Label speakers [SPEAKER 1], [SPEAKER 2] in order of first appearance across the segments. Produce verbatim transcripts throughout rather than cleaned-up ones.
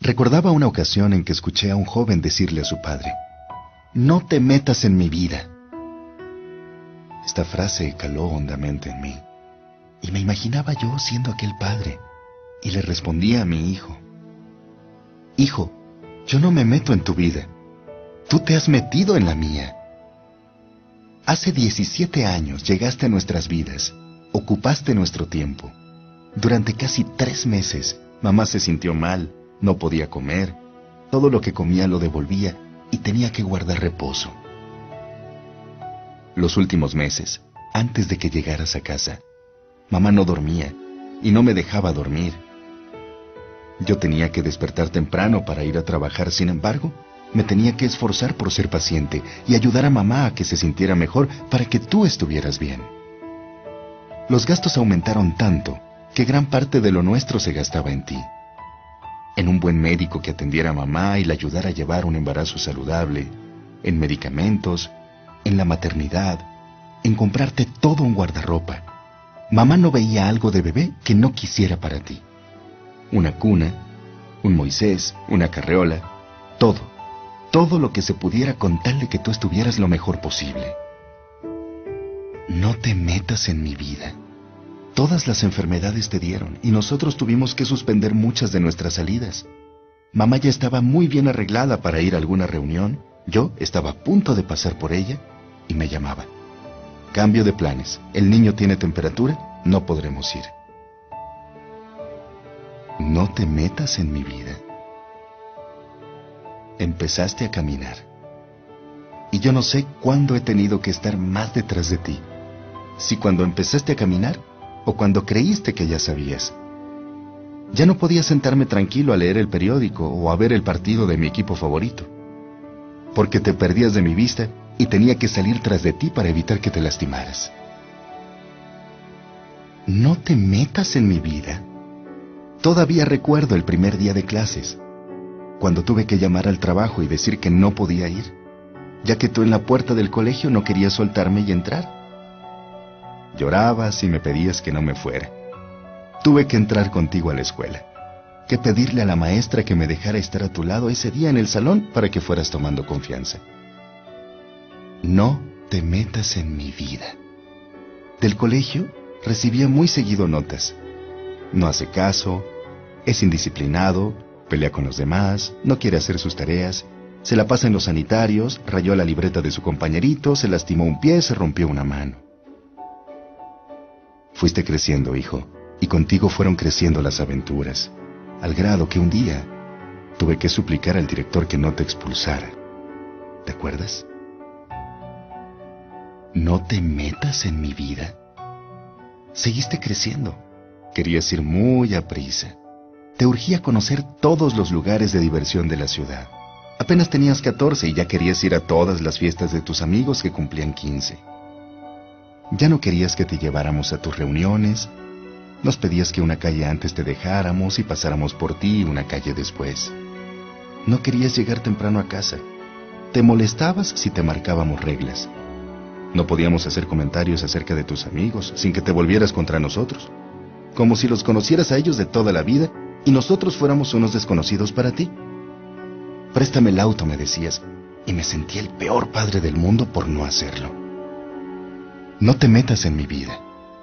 [SPEAKER 1] Recordaba una ocasión en que escuché a un joven decirle a su padre: «No te metas en mi vida». Esta frase caló hondamente en mí, y me imaginaba yo siendo aquel padre, y le respondía a mi hijo: «Hijo, yo no me meto en tu vida. Tú te has metido en la mía. Hace diecisiete años llegaste a nuestras vidas, ocupaste nuestro tiempo. Durante casi tres meses, mamá se sintió mal, no podía comer, todo lo que comía lo devolvía y tenía que guardar reposo. Los últimos meses, antes de que llegaras a casa, mamá no dormía y no me dejaba dormir. Yo tenía que despertar temprano para ir a trabajar, sin embargo, me tenía que esforzar por ser paciente y ayudar a mamá a que se sintiera mejor para que tú estuvieras bien. Los gastos aumentaron tanto que gran parte de lo nuestro se gastaba en ti. En un buen médico que atendiera a mamá y la ayudara a llevar un embarazo saludable, en medicamentos, en la maternidad, en comprarte todo un guardarropa. Mamá no veía algo de bebé que no quisiera para ti. Una cuna, un Moisés, una carreola, todo, todo lo que se pudiera con tal de que tú estuvieras lo mejor posible. No te metas en mi vida. Todas las enfermedades te dieron y nosotros tuvimos que suspender muchas de nuestras salidas. Mamá ya estaba muy bien arreglada para ir a alguna reunión, yo estaba a punto de pasar por ella y me llamaba: «Cambio de planes, el niño tiene temperatura, no podremos ir». No te metas en mi vida. Empezaste a caminar y yo no sé cuándo he tenido que estar más detrás de ti, si cuando empezaste a caminar o cuando creíste que ya sabías. Ya no podía sentarme tranquilo a leer el periódico o a ver el partido de mi equipo favorito, porque te perdías de mi vista y tenía que salir tras de ti para evitar que te lastimaras. No te metas en mi vida. Todavía recuerdo el primer día de clases, cuando tuve que llamar al trabajo y decir que no podía ir, ya que tú en la puerta del colegio no querías soltarme y entrar. Llorabas y me pedías que no me fuera. Tuve que entrar contigo a la escuela, que pedirle a la maestra que me dejara estar a tu lado ese día en el salón para que fueras tomando confianza. No te metas en mi vida. Del colegio recibía muy seguido notas. No hace caso, es indisciplinado, pelea con los demás, no quiere hacer sus tareas, se la pasa en los sanitarios, rayó la libreta de su compañerito, se lastimó un pie, se rompió una mano. Fuiste creciendo, hijo, y contigo fueron creciendo las aventuras, al grado que un día tuve que suplicar al director que no te expulsara. ¿Te acuerdas? No te metas en mi vida. Seguiste creciendo. Querías ir muy a prisa. Te urgía conocer todos los lugares de diversión de la ciudad. Apenas tenías catorce y ya querías ir a todas las fiestas de tus amigos que cumplían quince. Ya no querías que te lleváramos a tus reuniones. Nos pedías que una calle antes te dejáramos y pasáramos por ti una calle después. No querías llegar temprano a casa. Te molestabas si te marcábamos reglas. No podíamos hacer comentarios acerca de tus amigos sin que te volvieras contra nosotros, como si los conocieras a ellos de toda la vida y nosotros fuéramos unos desconocidos para ti. Préstame el auto, me decías, y me sentía el peor padre del mundo por no hacerlo. No te metas en mi vida.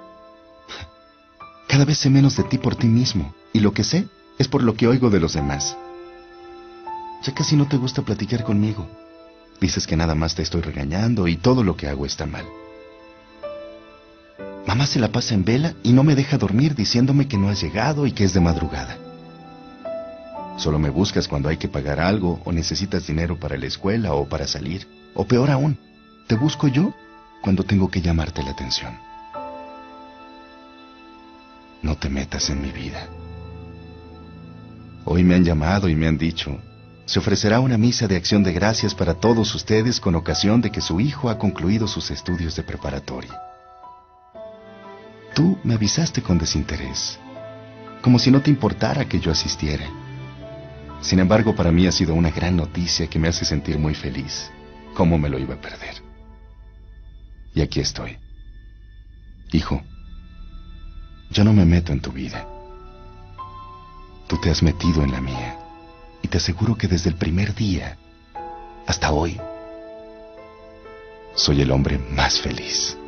[SPEAKER 1] Cada vez sé menos de ti por ti mismo, y lo que sé es por lo que oigo de los demás. Ya casi no te gusta platicar conmigo. Dices que nada más te estoy regañando y todo lo que hago está mal. Mamá se la pasa en vela y no me deja dormir diciéndome que no has llegado y que es de madrugada. Solo me buscas cuando hay que pagar algo o necesitas dinero para la escuela o para salir. O peor aún, te busco yo cuando tengo que llamarte la atención. No te metas en mi vida. Hoy me han llamado y me han dicho: se ofrecerá una misa de acción de gracias para todos ustedes con ocasión de que su hijo ha concluido sus estudios de preparatoria. Tú me avisaste con desinterés, como si no te importara que yo asistiera. Sin embargo, para mí ha sido una gran noticia que me hace sentir muy feliz. ¿Cómo me lo iba a perder? Y aquí estoy. Hijo, yo no me meto en tu vida. Tú te has metido en la mía. Y te aseguro que desde el primer día hasta hoy soy el hombre más feliz.